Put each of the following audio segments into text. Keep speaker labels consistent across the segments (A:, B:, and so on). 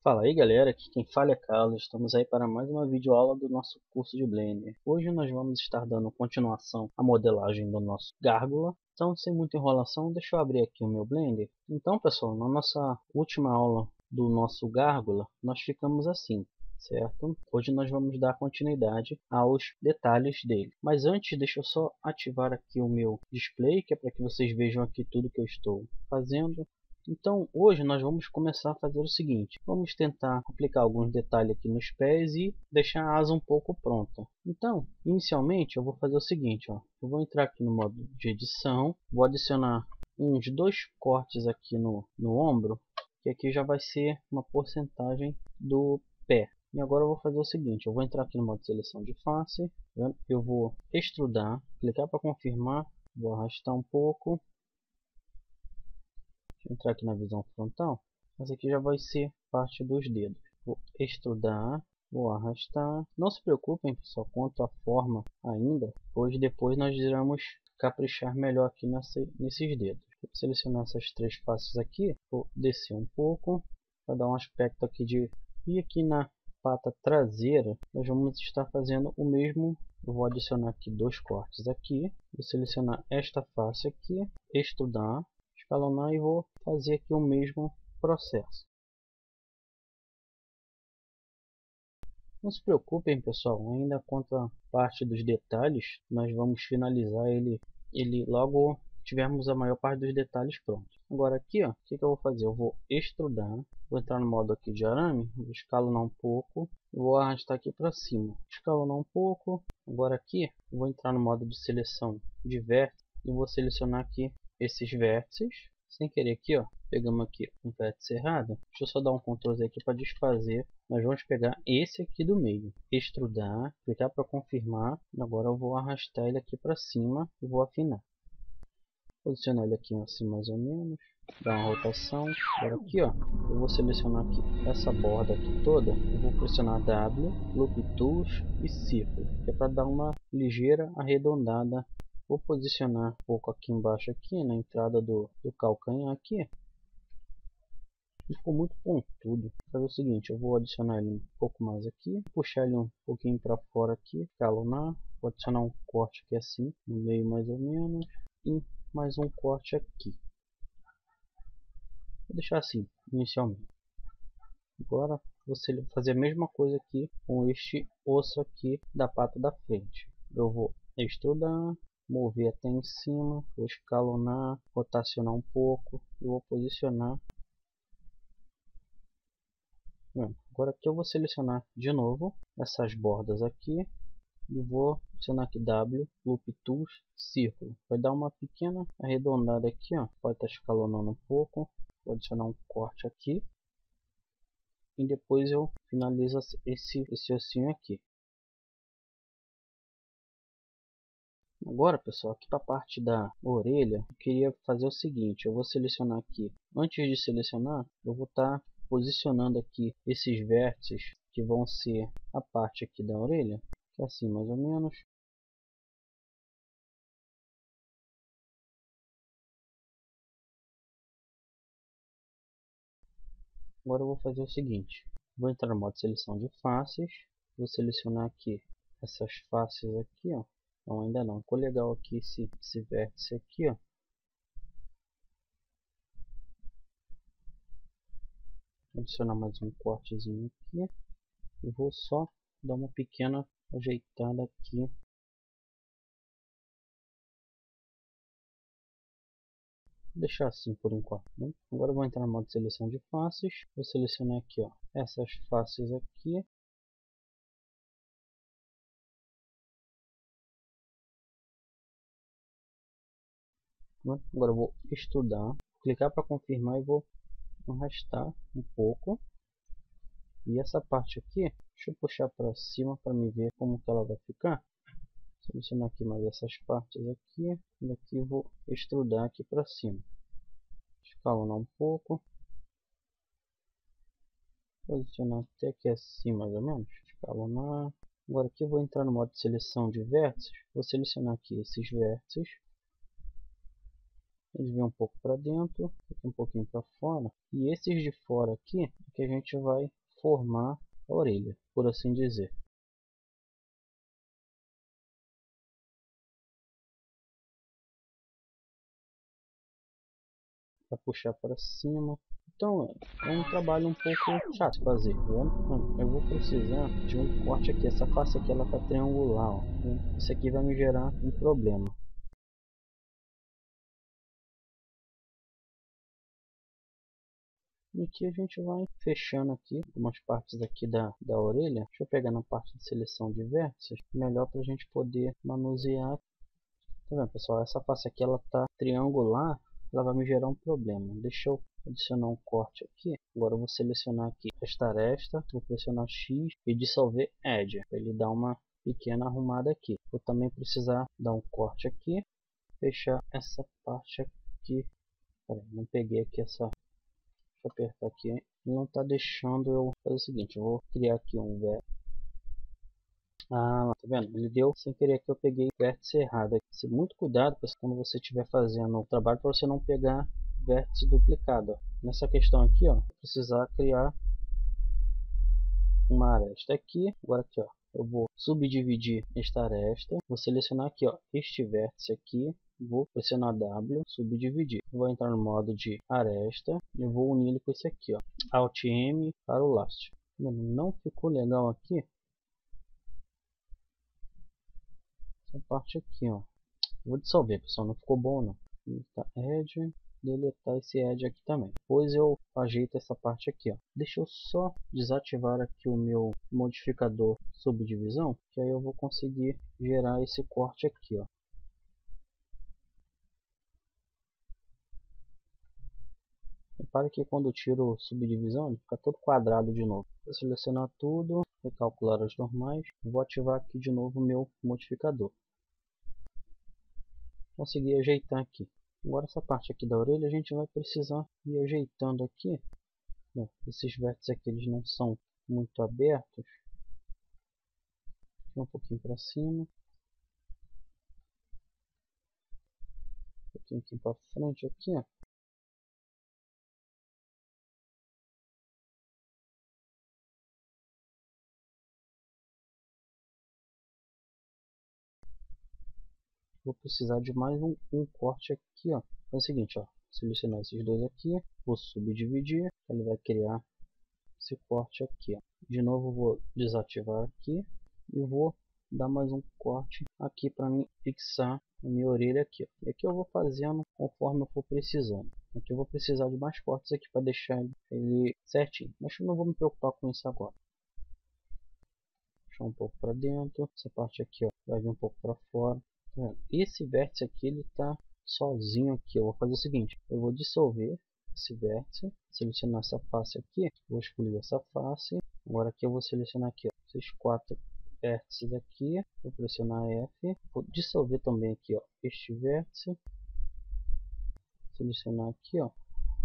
A: Fala aí galera, aqui quem fala é Carlos, estamos aí para mais uma videoaula do nosso curso de Blender. Hoje nós vamos estar dando continuação à modelagem do nosso gárgula. Então sem muita enrolação, deixa eu abrir aqui o meu Blender. Então pessoal, na nossa última aula do nosso gárgula, nós ficamos assim, certo? Hoje nós vamos dar continuidade aos detalhes dele. Mas antes, deixa eu só ativar aqui o meu display, que é para que vocês vejam aqui tudo que eu estou fazendo. Então hoje nós vamos começar a fazer o seguinte, vamos tentar aplicar alguns detalhes aqui nos pés e deixar a asa um pouco pronta. Então inicialmente eu vou fazer o seguinte, eu vou entrar aqui no modo de edição, vou adicionar uns 2 cortes aqui no ombro, que aqui já vai ser uma porcentagem do pé. E agora eu vou fazer o seguinte, eu vou entrar aqui no modo de seleção de face, eu vou extrudar, clicar para confirmar, vou arrastar um pouco. Entrar aqui na visão frontal, mas aqui já vai ser parte dos dedos. Vou extrudar, vou arrastar. Não se preocupem pessoal quanto à forma ainda, pois depois nós iremos caprichar melhor aqui nesses dedos. Vou selecionar essas 3 faces aqui, vou descer um pouco para dar um aspecto aqui de... E aqui na pata traseira nós vamos estar fazendo o mesmo. Eu vou adicionar aqui 2 cortes aqui, vou selecionar esta face aqui, extrudar, escalonar e vou fazer aqui o mesmo processo. Não se preocupem pessoal, ainda quanto à parte dos detalhes, nós vamos finalizar ele logo tivermos a maior parte dos detalhes prontos. Agora aqui, o que eu vou fazer? Eu vou extrudar, vou entrar no modo aqui de arame, vou escalonar um pouco, vou arrastar aqui para cima, escalonar um pouco. Agora aqui, eu vou entrar no modo de seleção de vértice e vou selecionar aqui esses vértices, sem querer aqui, pegamos aqui um vértice errado. Deixa eu só dar um Ctrl Z aqui para desfazer. Nós vamos pegar esse aqui do meio, extrudar, clicar para confirmar. Agora eu vou arrastar ele aqui para cima e vou afinar. Posicionar ele aqui assim mais ou menos, dar uma rotação. Agora aqui, eu vou selecionar aqui essa borda aqui toda. Eu vou pressionar W, Loop Tools e Círculo, que é para dar uma ligeira arredondada. Vou posicionar um pouco aqui embaixo, aqui na entrada do calcanhar aqui. Ficou muito pontudo. Vou fazer o seguinte, eu vou adicionar ele um pouco mais aqui, puxar ele um pouquinho para fora aqui, escalonar. Vou adicionar um corte aqui assim, no meio mais ou menos, e mais um corte aqui. Vou deixar assim, inicialmente. Agora você fazer a mesma coisa aqui com este osso aqui da pata da frente. Eu vou extrudar, mover até em cima, vou escalonar, rotacionar um pouco e vou posicionar. Agora aqui eu vou selecionar de novo essas bordas aqui e vou selecionar aqui W, Loop Tools, Círculo. Vai dar uma pequena arredondada aqui, pode estar escalonando um pouco. Vou adicionar um corte aqui e depois eu finalizo esse ossinho aqui. Agora pessoal, aqui para a parte da orelha, eu queria fazer o seguinte, eu vou selecionar aqui, antes de selecionar, eu vou estar posicionando aqui esses vértices que vão ser a parte aqui da orelha, que é assim mais ou menos. Agora eu vou fazer o seguinte, vou entrar no modo de seleção de faces, vou selecionar aqui essas faces aqui, Não, ainda não, ficou legal aqui esse vértice aqui, Adicionar mais um cortezinho aqui e vou só dar uma pequena ajeitada aqui. Vou deixar assim por enquanto, né? Agora eu vou entrar no modo de seleção de faces, vou selecionar aqui, essas faces aqui. Agora eu vou extrudar, clicar para confirmar e vou arrastar um pouco. E essa parte aqui, deixa eu puxar para cima para me ver como que ela vai ficar. Selecionar aqui mais essas partes aqui, e aqui eu vou extrudar aqui para cima. Escalonar um pouco. Posicionar até aqui assim mais ou menos. Escalonar. Agora aqui eu vou entrar no modo de seleção de vértices. Vou selecionar aqui esses vértices. Eles vêm um pouco para dentro, um pouquinho para fora. E esses de fora aqui é que a gente vai formar a orelha, por assim dizer. Para puxar para cima. Então é um trabalho um pouco chato de fazer. Eu vou precisar de um corte aqui. Essa face aqui ela tá triangular, ó. Isso aqui vai me gerar um problema. E aqui a gente vai fechando aqui algumas partes aqui da orelha. Deixa eu pegar na parte de seleção de vértices, melhor para a gente poder manusear. Tá vendo, pessoal? Essa face aqui ela tá triangular, ela vai me gerar um problema. Deixa eu adicionar um corte aqui. Agora eu vou selecionar aqui esta aresta, vou pressionar X e dissolver Edge, para ele dar uma pequena arrumada aqui. Vou também precisar dar um corte aqui, fechar essa parte aqui. Pera aí, não peguei aqui essa. Deixa eu apertar aqui. Não está deixando eu fazer o seguinte. Eu vou criar aqui um vértice. Ah, tá vendo? Ele deu sem querer que eu peguei o vértice errado. Aqui. Muito cuidado quando você estiver fazendo o trabalho para você não pegar vértice duplicado. Ó. Nessa questão aqui, ó, precisar criar uma aresta aqui. Agora aqui, ó, eu vou subdividir esta aresta. Vou selecionar aqui, ó, este vértice aqui. Vou pressionar W, subdividir. Vou entrar no modo de aresta e vou unir ele com esse aqui, ó, Alt M para o laço. Não ficou legal aqui. Essa parte aqui, ó. Vou dissolver, pessoal, não ficou bom não. Tá, Edge, deletar esse Edge aqui também. Depois eu ajeito essa parte aqui, ó. Deixa eu só desativar aqui o meu modificador subdivisão, que aí eu vou conseguir gerar esse corte aqui, ó. Repare que quando eu tiro subdivisão, ele fica todo quadrado de novo. Vou selecionar tudo, recalcular as normais, vou ativar aqui de novo o meu modificador. Consegui ajeitar aqui. Agora essa parte aqui da orelha a gente vai precisar ir ajeitando aqui. Bom, esses vértices aqui eles não são muito abertos. Um pouquinho para cima. Um pouquinho aqui para frente aqui, ó. Vou precisar de mais um corte aqui, ó. É o seguinte, ó. Selecionar esses dois aqui, vou subdividir, ele vai criar esse corte aqui, ó. De novo vou desativar aqui e vou dar mais um corte aqui para mim fixar a minha orelha aqui, ó. E aqui eu vou fazendo conforme eu for precisando. Aqui eu vou precisar de mais cortes aqui para deixar ele certinho, mas eu não vou me preocupar com isso agora. Puxar um pouco para dentro, essa parte aqui, ó, vai vir um pouco para fora. Esse vértice aqui ele está sozinho aqui. Eu vou fazer o seguinte, eu vou dissolver esse vértice, selecionar essa face aqui, vou excluir essa face. Agora aqui eu vou selecionar aqui, ó, esses 4 vértices aqui, vou pressionar F, vou dissolver também aqui, ó, este vértice, selecionar aqui, ó,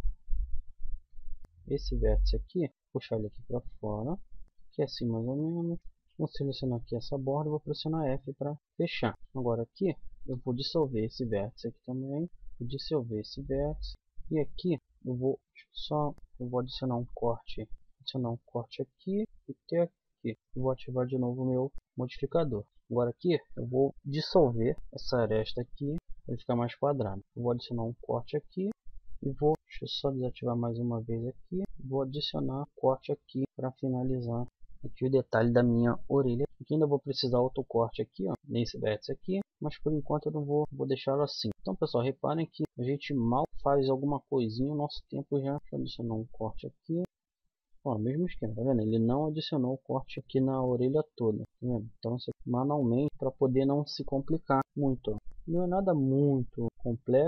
A: esse vértice aqui, puxar ele aqui para fora, aqui assim mais ou menos. Vou selecionar aqui essa borda, vou pressionar F para fechar. Agora aqui eu vou dissolver esse vértice aqui também, vou dissolver esse vértice e aqui eu vou adicionar um corte, aqui e até aqui. Eu vou ativar de novo o meu modificador. Agora aqui eu vou dissolver essa aresta aqui para ficar mais quadrado. Eu vou adicionar um corte aqui e deixa eu só desativar mais uma vez aqui. Vou adicionar corte aqui para finalizar aqui o detalhe da minha orelha. Aqui ainda vou precisar outro corte aqui, ó, nesse vértice aqui, mas por enquanto eu não vou deixá-lo assim. Então pessoal, reparem que a gente mal faz alguma coisinha, o nosso tempo já adicionou um corte aqui. Ó, mesmo esquema, tá vendo? Ele não adicionou o corte aqui na orelha toda, tá vendo? Então isso aqui manualmente para poder não se complicar muito, ó. Não é nada muito complexo.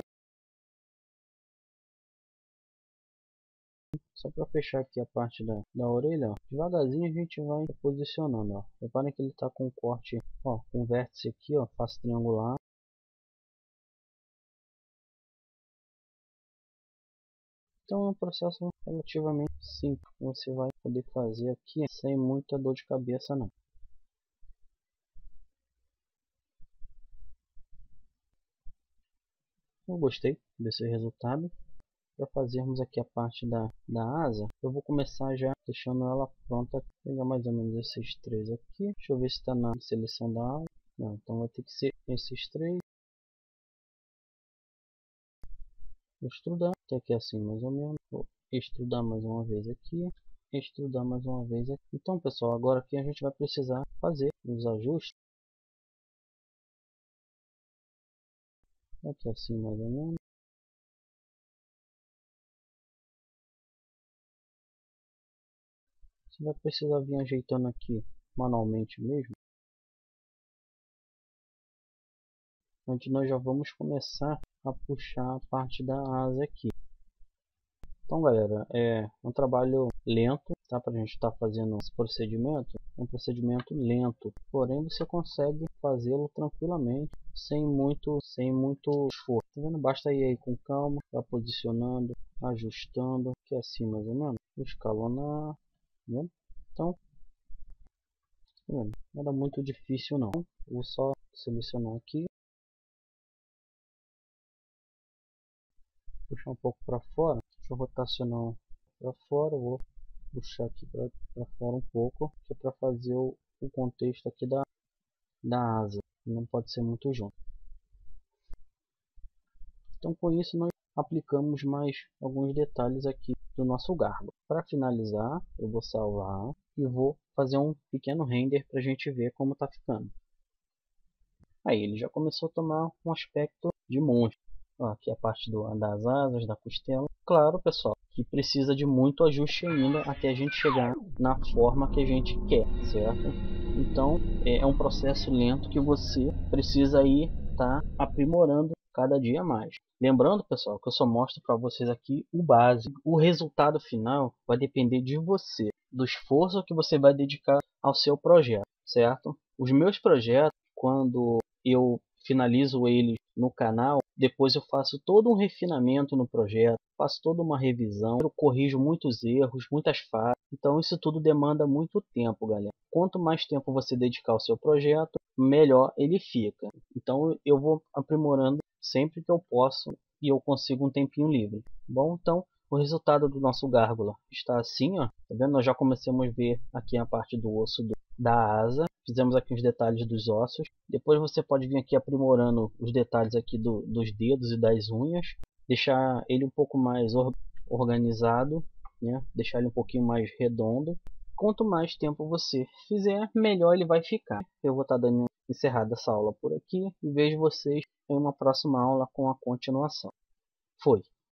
A: Só para fechar aqui a parte da orelha, ó, devagarzinho a gente vai posicionando. Ó. Reparem que ele está com um corte, ó, com um vértice aqui, ó, face triangular. Então é um processo relativamente simples, que você vai poder fazer aqui sem muita dor de cabeça não. Eu gostei desse resultado. Para fazermos aqui a parte da asa, eu vou começar já deixando ela pronta. Vou pegar mais ou menos esses três aqui. Deixa eu ver se está na seleção da asa. Não, então vai ter que ser esses três. Vou extrudar, até aqui assim mais ou menos. Vou extrudar mais uma vez aqui. Extrudar mais uma vez aqui. Então pessoal, agora aqui a gente vai precisar fazer os ajustes. Aqui assim mais ou menos. Você vai precisar vir ajeitando aqui manualmente mesmo. Onde nós já vamos começar a puxar a parte da asa aqui. Então galera, é um trabalho lento, tá? Para a gente estar fazendo esse procedimento, é um procedimento lento, porém você consegue fazê-lo tranquilamente, sem muito esforço. Tá vendo? Basta ir aí com calma, tá posicionando, ajustando, que é assim mais ou menos, escalonar, né? Então, tá vendo? Nada muito difícil não. Vou só selecionar aqui, puxar um pouco para fora, deixa eu rotacionar para fora, vou puxar aqui para fora um pouco, que é para fazer o contexto aqui da asa, não pode ser muito junto. Então com isso nós aplicamos mais alguns detalhes aqui do nosso gárgula. Para finalizar, eu vou salvar e vou fazer um pequeno render para a gente ver como está ficando. Aí ele já começou a tomar um aspecto de monstro. Ó, aqui a parte das asas, da costela. Claro, pessoal, que precisa de muito ajuste ainda até a gente chegar na forma que a gente quer, certo? Então é um processo lento que você precisa aí estar aprimorando cada dia mais. Lembrando, pessoal, que eu só mostro para vocês aqui o básico. O resultado final vai depender de você, do esforço que você vai dedicar ao seu projeto, certo? Os meus projetos, quando eu finalizo eles no canal, depois eu faço todo um refinamento no projeto, faço toda uma revisão, eu corrijo muitos erros, muitas falhas. Então isso tudo demanda muito tempo, galera. Quanto mais tempo você dedicar ao seu projeto, melhor ele fica. Então eu vou aprimorando sempre que eu posso e eu consigo um tempinho livre. Bom, então o resultado do nosso gárgula está assim, ó. Tá vendo? Nós já começamos a ver aqui a parte do osso da asa. Fizemos aqui os detalhes dos ossos. Depois você pode vir aqui aprimorando os detalhes aqui dos dedos e das unhas. Deixar ele um pouco mais organizado, né? Deixar ele um pouquinho mais redondo. Quanto mais tempo você fizer, melhor ele vai ficar. Eu vou estar dando encerrada essa aula por aqui e vejo vocês em uma próxima aula com a continuação. Foi!